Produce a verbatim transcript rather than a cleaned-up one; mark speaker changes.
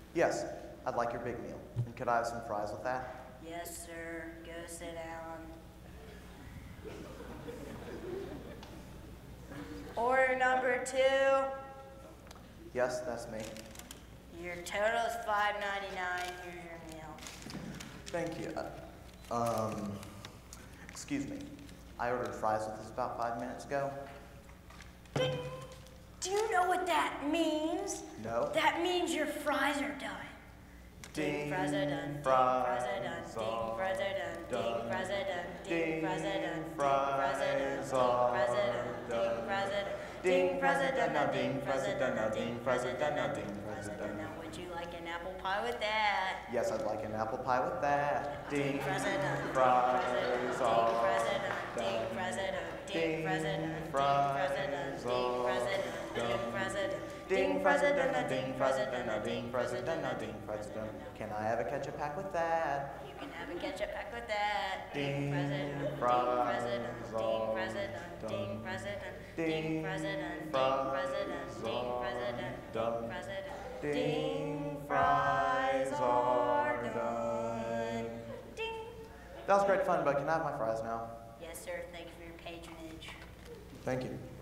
Speaker 1: Yes, I'd like your big meal. And could I have some fries with that?
Speaker 2: Yes, sir. Go sit down. Order number two.
Speaker 1: Yes, that's me.
Speaker 2: Your total is five ninety-nine. Here's your meal.
Speaker 1: Thank you. Uh, um, excuse me. I ordered fries with this about five minutes ago.
Speaker 2: Do you know what that means?
Speaker 1: No.
Speaker 2: That means your fries are done. Ding, fries are done. Ding, fries are done. Ding, fries are done. Ding, fries are done. Ding, fries are done. Ding, fries are done. Ding, fries are done. Ding, fries are done. Now, ding, fries are done. Now, ding, fries are done. Now, ding, fries are done. Now, would you like an apple pie with that?
Speaker 1: Yes, I'd like an apple pie with that.
Speaker 2: Ding, fries are done.
Speaker 1: fries
Speaker 2: Ding, fries are done. Ding, fries are done. Ding, fries are done. Ding, fries are done. Ding, fries are done. Ding, fries are done. Ding, fries are done. Now, ding, fries are done. Now, ding, fries are done. Now, ding, fries are done.
Speaker 1: Can I have a ketchup pack with that?
Speaker 2: You can have a ketchup pack with that.
Speaker 1: Ding,
Speaker 2: Ding, fries are done. Ding, fries are done. Ding, fries are done. Ding, fries are done. Ding, fries are done. Ding, fries are done. Ding, fries are done. Ding, fries are done. Ding, fries are done. Ding.
Speaker 1: That was great fun, but can I have my fries now?
Speaker 2: Yes, sir. Thank you for your patronage.
Speaker 1: Thank you.